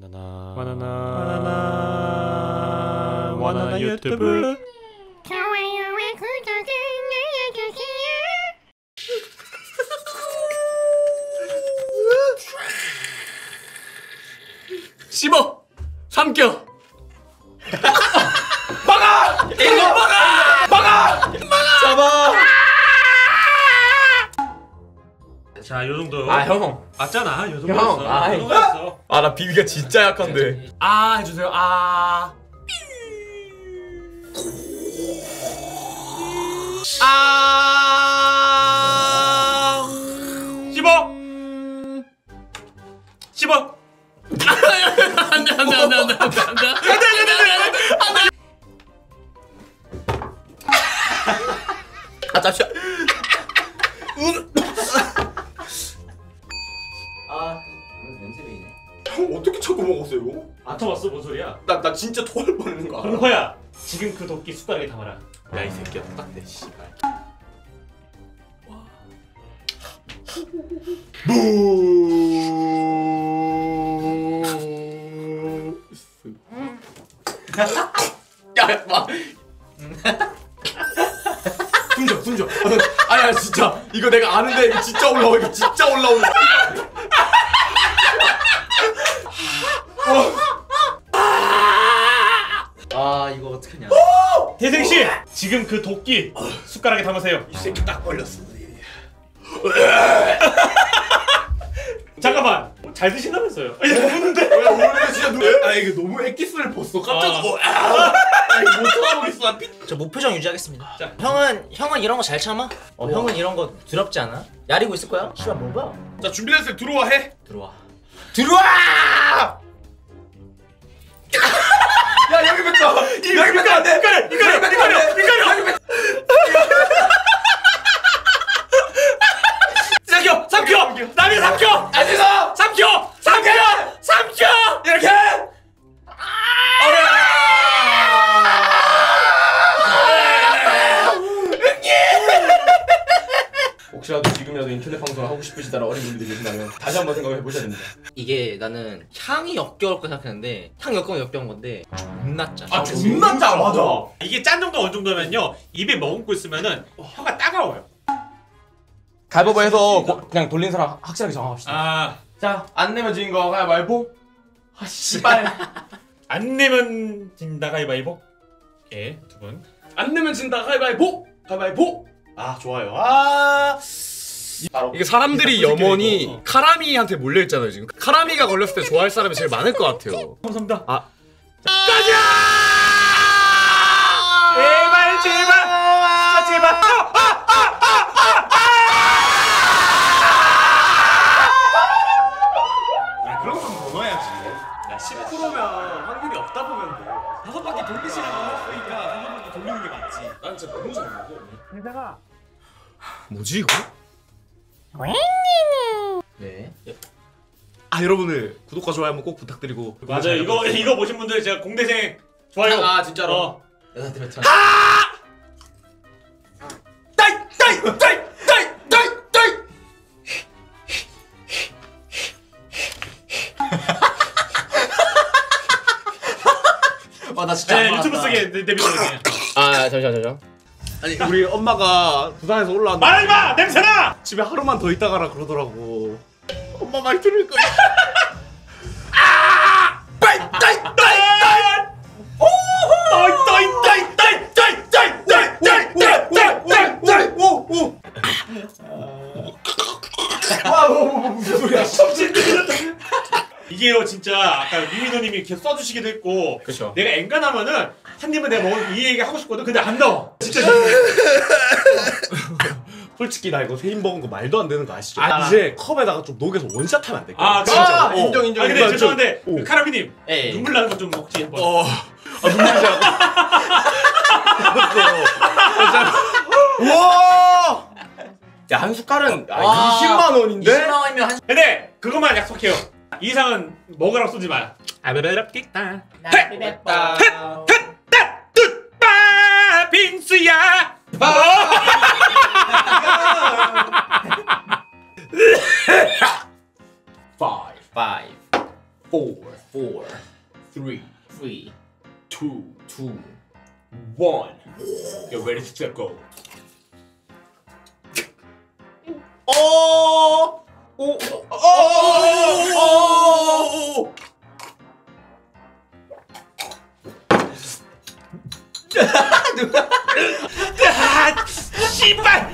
바나나 유튜브. 좋아요와 구독을 눌러주세요. 15 삼켜. 막아! 이거 막아! 막아! 잡아! 자, 요 정도. 아, 형. 맞잖아. 요 정도. 형, 아이. 했어. 아, 나 비비가 진짜 약한데. 아, 해주세요. 아. 아. 15. 15. 안돼. 아, 잠시만. 냄새배이네. 형 어떻게 자꾸 먹었어요 이거? 안 터봤어? 뭔 소리야? 나 진짜 토할 뻔했는 거 알아? 동호야, 지금 그 도끼 숟가락에 담아라. 야, 이 새끼야 똑같네 씨발. 야, 막 군져. 아니야 진짜 이거 내가 아는데 이거 진짜 올라와. 이거 진짜 올라오는. 아 이거 어떡하냐. 태생 씨, 지금 그 도끼 숟가락에 담으세요. 이 새끼 딱 걸렸어. 잠깐만, 잘 드신다면서요? 이거 먹는데? 왜 오늘 진짜 아 이게 너무 엑기스를 벗어 깜짝 놀고. 아 이거 못 참아보겠어. 저 무표정 유지하겠습니다. 자, 형은 이런 거 잘 참아? 형은 이런 거 두렵지 않아? 야리고 있을 거야? 씨발 뭐가? 자 준비됐을 때 들어와 해. 들어와. 야 여기 뱉어. 여기 뱉어 안 돼. 이거를. 삼켜! 남이 삼켜! 앉아서 삼켜! 이렇게. 혹시라도 지금이라도 인터넷 방송을 하고 싶으시다라 어린 분들이 계신다면 다시 한번 생각해 보셔야 됩니다. 이게 나는 향이 역겨울 거 생각했는데 향 역겨우면 역겨운 건데 존나 짜. 아 존나 짜 맞아. 이게 짠 정도 어느 정도면요, 입에 머금고 있으면은 혀가 따가워요. 가위바위보해서 그냥 돌린 사람 확실하게 정합시다. 아, 자, 안 내면 지는 거 가위바위보. 아 씨발. 안 내면 진다 가위바위보. 예, 두 분. 안 내면 진다 가위바위보. 아 좋아요. 아 이게 사람들이 염원이 카라미한테 몰려 있잖아요 지금. 카라미가 걸렸을 때 좋아할 사람이 제일 많을 것 같아요. 감사합니다. 아 가자! 제발! 아, 제발! 야 그런 건 더 넣어야지. 야 10%면 확률이 없다 보면 돼. 5바퀴 돌리시라고 했으니까 5바퀴 돌리는 게 맞지. 난 진짜 너무 잘 먹어. 대장아. 뭐지 이거? 네. 아 여러분들 구독과 좋아요 한번 꼭 부탁드리고. 맞아요. 이거 보신 분들 제가 공대생 좋아요. 아 진짜로. 여자한테 뱉어. 따이. 나 진짜. 네, 유튜브 속에 데뷔거든요. 아 잠시만. 아니 우리 엄마가 부산에서 올라왔는데 말하지 마! 냄새나! 집에 하루만 더 있다 가라 그러더라고. 엄마 말 들을 거야. 무슨 소리야? 이게요 진짜 아까 미미노님이 계속 써주시기도 했고, 그쵸. 내가 엔간하면은 한 입은 내가 먹은 이 얘기 하고 싶거든. 근데 안 나와. 진짜. 솔직히 나 이거 세인 먹은 거 말도 안 되는 거 아시죠? 이제 컵에다가 좀 녹여서 원샷 하면 안 될까? 아, 진짜. 인정. 아 근데 죄송한데 오. 그 카라미님 에이. 눈물 나는 거 좀 먹지 한번. 눈물이 잘. 와! 야, 한 숟갈은 20만 원인데? 20만 원이면 한. 근데 그것만 약속해요. 이 이상은 먹으라고 쏘지 마. 아베베랍기다. 뺐다. 뚜빠 빙수야. Five. 4, 3, 3, 2, 2. 1. Get ready to set go. 오! 오! 씨발!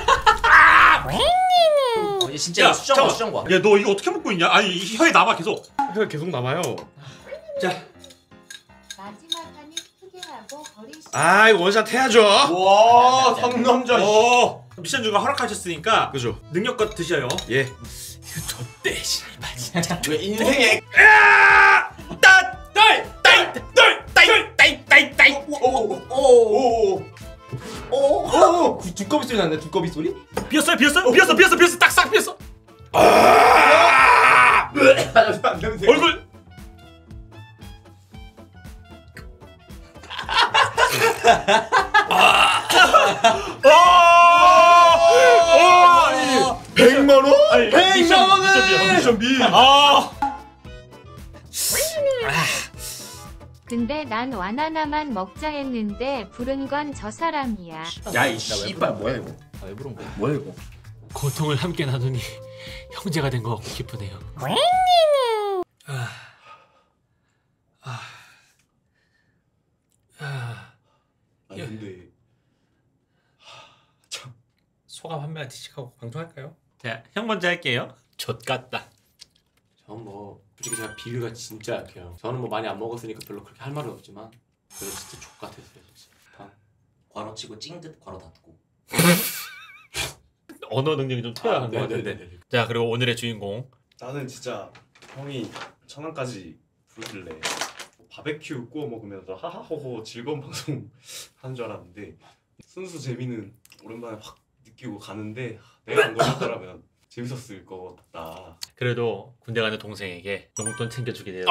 이제 진짜 이거 수정과 수정과. 야, 너 이거 어떻게 먹고 있냐? 아니, 혀에 남아 계속. 혀 계속 남아요. 자. 마지막 판은 크게 하고 버리시. 아 이거 원샷 해야죠. 와, 상남자. 미션 중에 허락하셨으니까 그죠. 능력껏 드셔요. 예. 저때 씨발 진짜. 왜 인생에 오! 두꺼비 소리 났네. 두꺼비 소리? 비었어요. 딱싹 비었어. 얼굴. 아! 100만 원? 100만 원을. 미션비. 아. 근데 난 와나나만 먹자 했는데 부른 건 저 사람이야. 야, 이 씨발 뭐야 이거? 아, 왜 부른 거야? 뭐야 이거? 고통을 함께 나누니 형제가 된 것 같고 기쁘네요. 아니 근데 참 소감 한 마디씩 하고 방송할까요? 자, 형 먼저 할게요. 젖같다. 저는 뭐 솔직히 제가 비위가 진짜 약해요. 저는 뭐 많이 안 먹었으니까 별로 그렇게 할 말은 없지만 그래도 진짜 족같았어요 진짜. 괄호 치고 찡듯 괄호 닫고. 언어 능력이 좀 투여한 것 같은데. 네네네. 자, 그리고 오늘의 주인공. 나는 진짜 형이 1000원까지 부르길래 바베큐 구워 먹으면서 하하호호 즐거운 방송 하는 줄 알았는데 순수 재미는 오랜만에 확 느끼고 가는데 내가 안 걸렸더라면 재밌었을 것 같다. 그래도 군대 가는 동생에게 용돈 챙겨주게 돼요.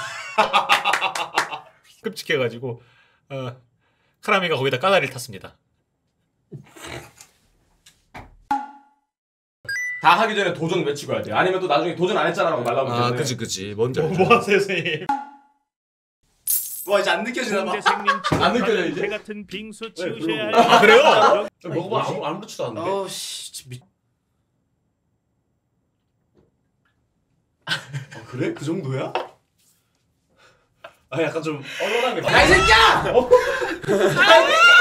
끔찍해가지고 카라미가 거기다 까다리를 탔습니다. 다 하기 전에 도전 외치고 해야 돼. 아니면 또 나중에 도전 안 했잖아라고 말하면 아 되는데. 그지 뭔지 알죠. 뭐 하세요, 선생님? 와 이제 안 느껴지나 봐. 안 느껴져 이제? 같은 빙수 그러고. 치우셔야 할 아, 그래요? 먹어봐 아무렇지도 않은데. 어씨 아, 그래? 그 정도야? 아 약간 좀 얼얼하게. 야이 새끼야!